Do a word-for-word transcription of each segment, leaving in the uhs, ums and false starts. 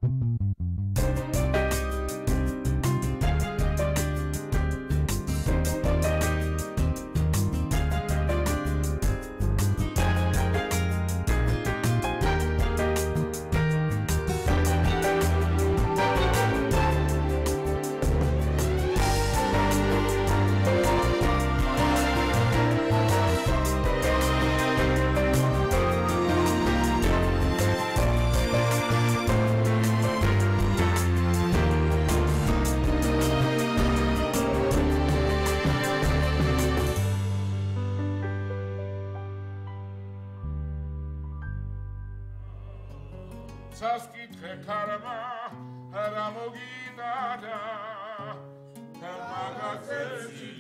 Saskitche karma, ramogidada, kamagatzeli,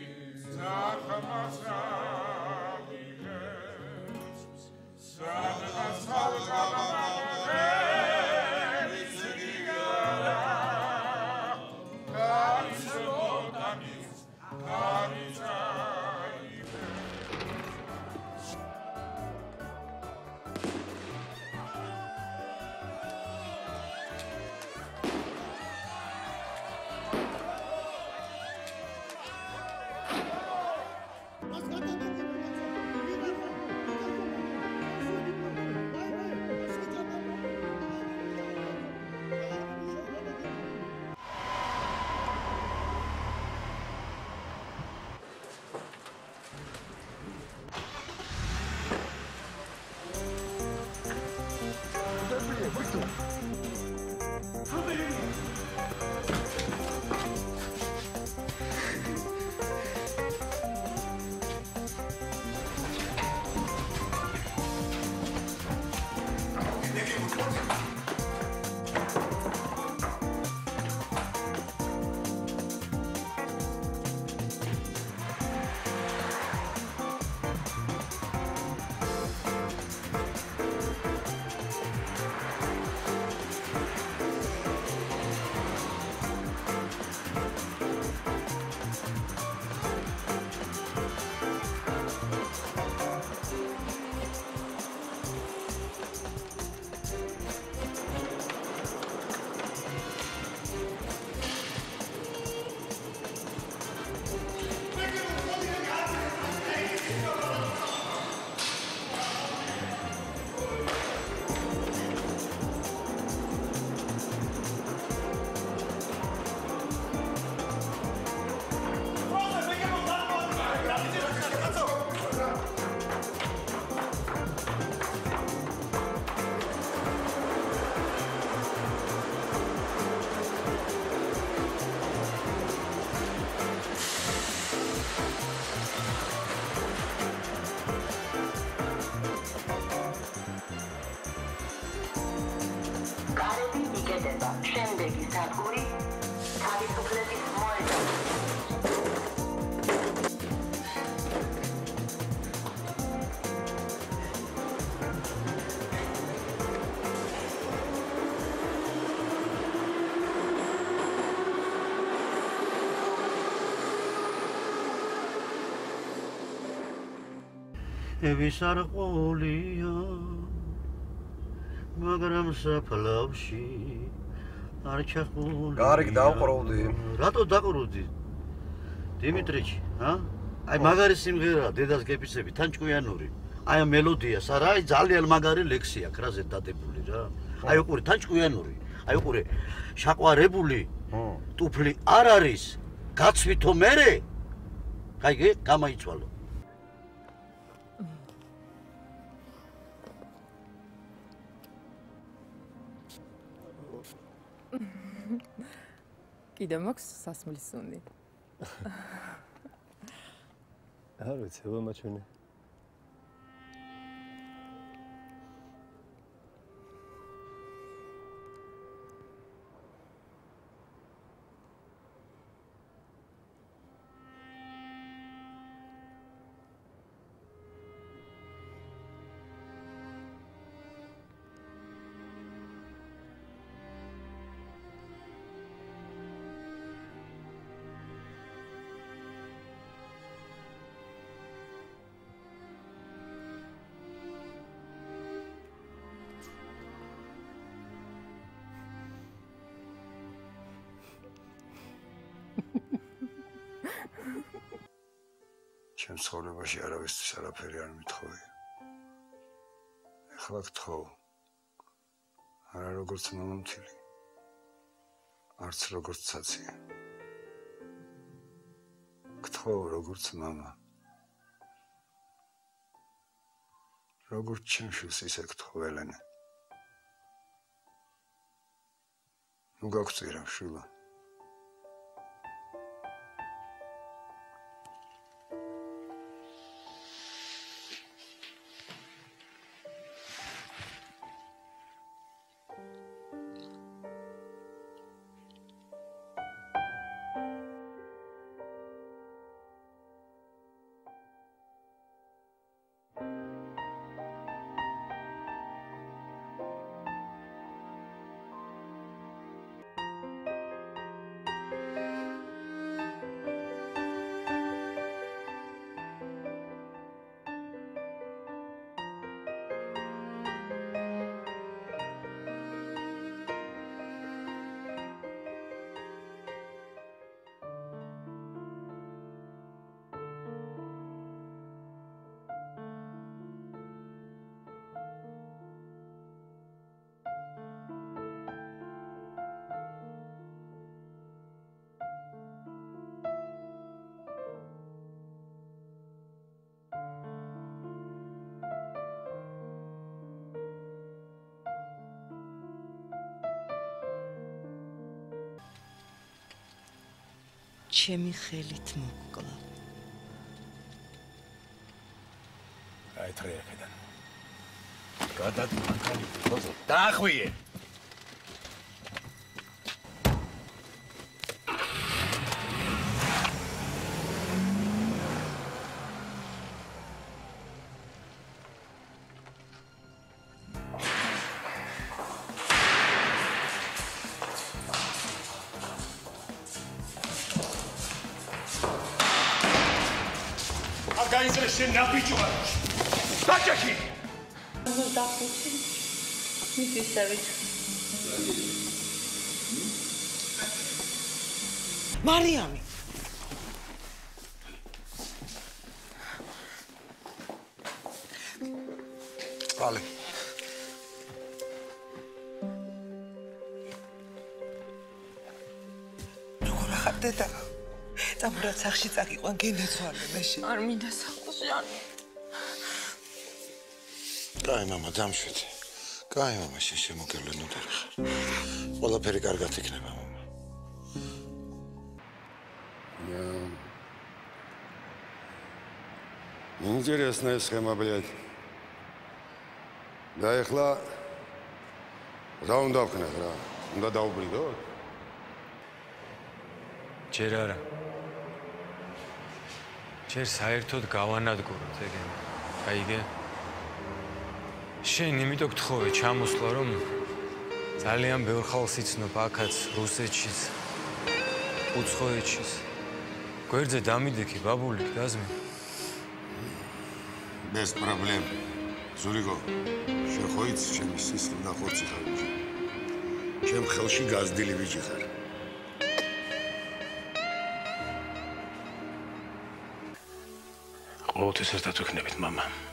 zachamasaviles, zachamasaviles, karisotanis, karisailes. შემდეგი სადგური თავისუფლების მოედანი. vis ar qolია მაგრამ საფლავში არ ჩახული გარიგ დავყროვდი რატო დაყროვდი დიმიტრიჩი ჰა აი მაგარი სიმღერაა დედას გეპისები თან ჭკვიანური აი ამ მელოდიას არა აი ძალიან მაგარი ლექსია კრაზე დადებული რა აი უყურე თან ჭკვიანური აი უყურე შაყვარებული ტუფლი არ არის გაცვითო მერე კაიგე გამაიცვალო კიდე მაქვს სასმლის სუნი. არ ვიცი, ვამაჩვენე. ჩემ ცხოვრებაში არავისთვის არაფერი არ მithოვია. ეხლა გთხოვ. არა როგორც მამამთილი. არც როგორც ცაცია. გთხოვ როგორც მამა. როგორც ჩემ შვილს ისე გთხოვ ელენე. ნუ გაგწირა შვილა. ჩემი ხელით მოკლა. აიტრე აქედან. გადადმანქანი ხოზო დაახვიე. გაიზრე შენ ნაბიჯვა. დაჭექი. ნუ დახუჩი. მისისავით. მარიამი. ყალე. როგორ ახარ დედა? წამურად სახში წაგიყვან გენეცვალე მეში. არ მინდა სახლში. კაი მამა დამშვიდე. კაი მამა შემოგევლენ უდარ ხარ. ყველაფერი კარგად იქნება მამა. Интересная схема, блядь. Да ეხლა რა უნდა ვქნათ რა? უნდა დაუბრიდოთ? ჯერ არა. ჯერ საერთოდ გავანადგუროთ ეგენი. გაიგე? შენ იმიტომ გთხოვე ჩამოსვლა რომ ძალიან ბევრ ხალხს იცნობ აქაც რუსეთშიც, უცხოეთშიც. გვერდზე დამიდექი ბაბულიკ დაზმი. Без проблем. ზურიგო, შენ ხო იცი ჩემი სისხლი და ხორცი ხარ. ჩემ ხელში გაზრდილი ბიჭი ხარ. ყოველთვის ერთად ვიქნებით მამა.